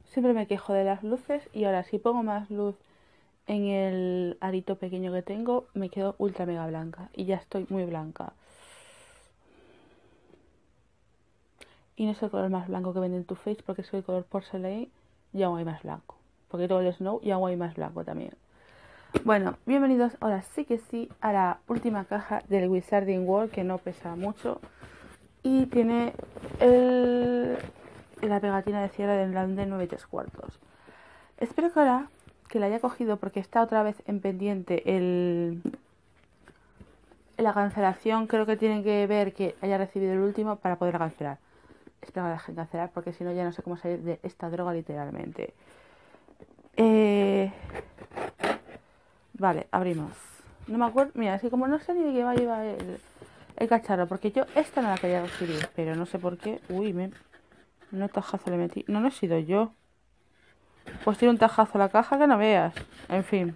Siempre me quejo de las luces y ahora si pongo más luz en el arito pequeño que tengo, me quedo ultra mega blanca. Y ya estoy muy blanca. Y no es el color más blanco que vende en Too Faced porque es el color Porcelain y aún hay más blanco. Porque todo el Snow y aún hay más blanco también. Bueno, bienvenidos ahora sí que sí a la última caja del Wizarding World, que no pesa mucho. Y tiene la pegatina de cierre del Lande 9 3/4. Espero que ahora que la haya cogido, porque está otra vez en pendiente la cancelación. Creo que tienen que ver que haya recibido el último para poder cancelar. Espero que la dejen cancelar porque si no ya no sé cómo salir de esta droga literalmente. Vale, abrimos. No me acuerdo, mira, es que como no sé ni de qué va a llevar el cacharro, porque yo esta no la quería recibir, pero no sé por qué. Uy, no tajazo le metí. No, no he sido yo. Pues tiene un tajazo a la caja que no veas. En fin.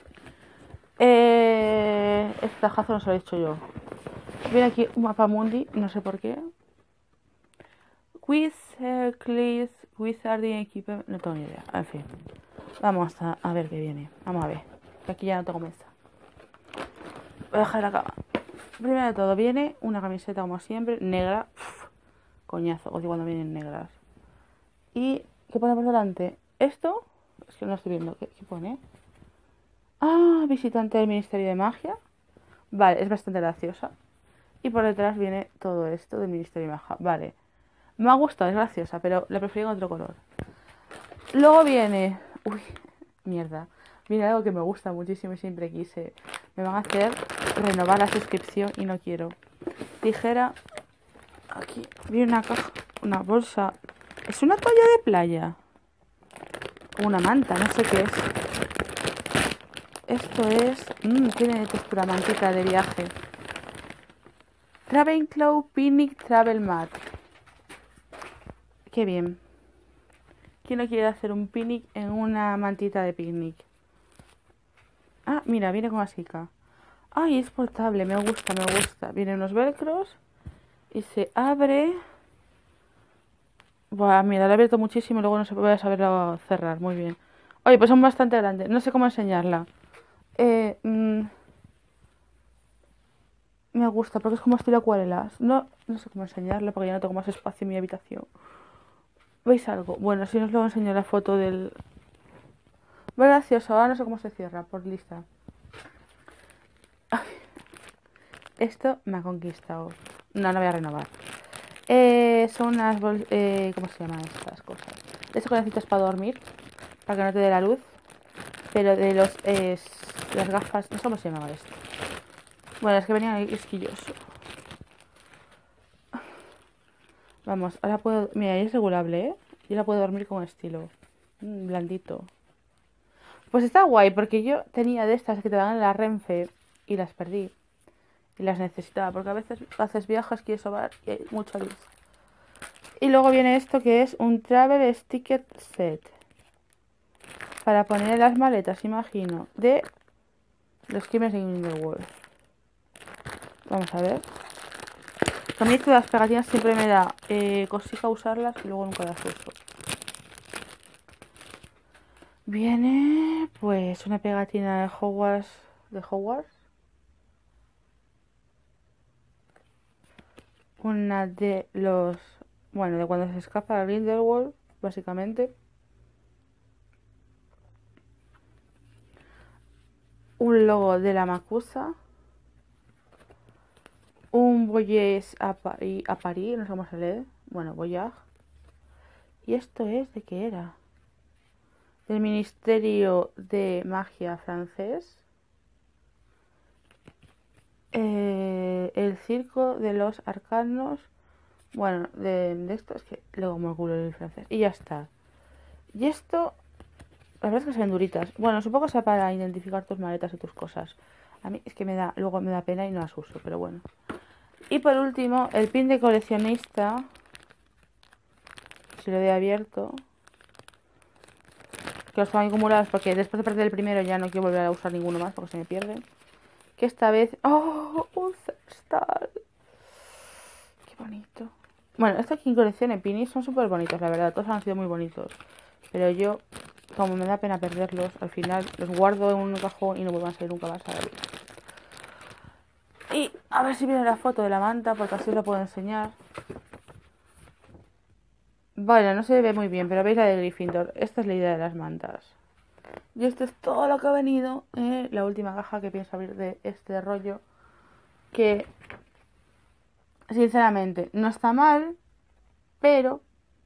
Este tajazo no se lo he hecho yo. Viene aquí un mapa mundi, no sé por qué. Quiz, Clears, Wizarding Equipment, no tengo ni idea. En fin. Vamos a ver qué viene. Vamos a ver. Que aquí ya no tengo mesa. Voy a dejar la cama. Primero de todo viene una camiseta como siempre, negra. Uf, coñazo, odio cuando vienen negras. ¿Y qué pone por delante? Esto, es que no estoy viendo. ¿Qué pone? Ah, visitante del Ministerio de Magia. Vale, es bastante graciosa. Y por detrás viene todo esto del Ministerio de Magia. Vale. Me ha gustado, es graciosa, pero la prefiero en otro color. Luego viene... Uy, mierda. Viene algo que me gusta muchísimo y siempre quise. Me van a hacer renovar la suscripción y no quiero. Tijera. Aquí viene una caja, una bolsa. ¿Es una toalla de playa? O una manta, no sé qué es. Esto es... tiene textura mantita de viaje. Ravenclaw Picnic Travel Mat. Qué bien. ¿Quién no quiere hacer un picnic en una mantita de picnic? Ah, mira, viene con asica. Ay, es portable, me gusta, me gusta. Vienen unos velcros y se abre. Buah, mira, la he abierto muchísimo y luego no se puede saberlo cerrar. Muy bien. Oye, pues son bastante grandes. No sé cómo enseñarla. Eh, mm, Me gusta porque es como estilo acuarelas. No sé cómo enseñarla porque ya no tengo más espacio en mi habitación. ¿Veis algo? Bueno, si no os luego enseño la foto del... Muy gracioso, ahora no sé cómo se cierra por lista. Esto me ha conquistado. No, no voy a renovar. Son unas ¿cómo se llaman estas cosas? De eso que necesitas para dormir, para que no te dé la luz. Pero de las gafas, no sé cómo se llamaba esto. Bueno, es que venían ahí esquilloso. Vamos, ahora puedo... Mira, ahí es regulable, ¿eh? Y ahora puedo dormir con estilo. Blandito. Pues está guay, porque yo tenía de estas que te dan en la Renfe y las perdí. Y las necesitaba, porque a veces haces viajes, quieres sobar y hay mucho luz. Y luego viene esto que es un Travel Sticker Set. Para poner en las maletas, imagino, de los crímenes de Grindelwald. Vamos a ver. A mí esto de las pegatinas siempre me da cosita usarlas y luego nunca las uso. Viene pues una pegatina de Hogwarts. ¿De Hogwarts? Una de los... Bueno, de cuando se escapa a Grindelwald, básicamente. Un logo de la Macusa. Un Voyage a París, no sé cómo se lee. Bueno, Voyage. ¿Y esto es de qué era? Del Ministerio de Magia francés. El Circo de los Arcanos. Bueno, de esto es que luego me culo el francés. Y ya está. Y esto, la verdad es que se ven duritas. Bueno, supongo que sea para identificar tus maletas y tus cosas. A mí es que luego me da pena y no las uso, pero bueno. Y por último, el pin de coleccionista. Si lo he abierto. Que los tengo acumulados porque después de perder el primero ya no quiero volver a usar ninguno más porque se me pierden. Que esta vez... ¡Oh! Un Cerstal. Qué bonito. Bueno, esta aquí colección de pinis son súper bonitos, la verdad. Todos han sido muy bonitos. Pero yo, como me da pena perderlos, al final los guardo en un cajón y no vuelvan a salir nunca más a la vida. Y a ver si viene la foto de la manta, porque así os la puedo enseñar. Vale, no se ve muy bien, pero veis la de Gryffindor. Esta es la idea de las mantas. Y esto es todo lo que ha venido en la última caja que pienso abrir de este rollo. Que, sinceramente, no está mal, pero...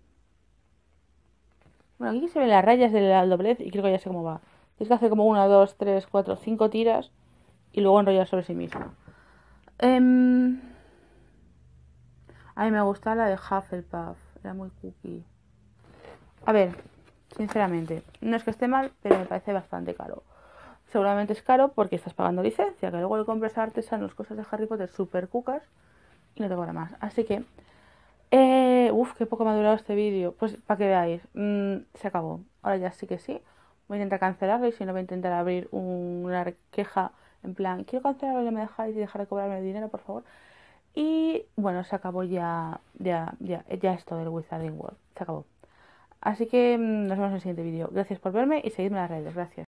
Bueno, aquí se ven las rayas de la doblez y creo que ya sé cómo va. Tienes que hacer como 1, 2, 3, 4, 5 tiras y luego enrollar sobre sí mismo. A mí me gusta la de Hufflepuff, era muy cookie. A ver, sinceramente, no es que esté mal, pero me parece bastante caro. Seguramente es caro porque estás pagando licencia, que luego le compras a artesanos cosas de Harry Potter super cucas y no te cobra más. Así que, qué poco me ha durado este vídeo. Pues para que veáis, se acabó. Ahora ya sí que sí. Voy a intentar cancelarlo y si no voy a intentar abrir una queja en plan, quiero cancelarlo y no me dejáis y dejar de cobrarme el dinero, por favor. Y bueno, se acabó ya esto del Wizarding World. Se acabó. Así que nos vemos en el siguiente vídeo. Gracias por verme y seguidme en las redes. Gracias.